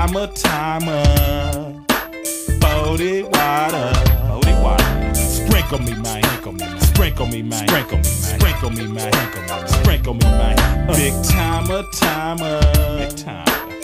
timer. 40 water. Sprinkle me, man. Sprinkle me, man. Sprinkle me, man. Sprinkle me, man. Big timer. Big time.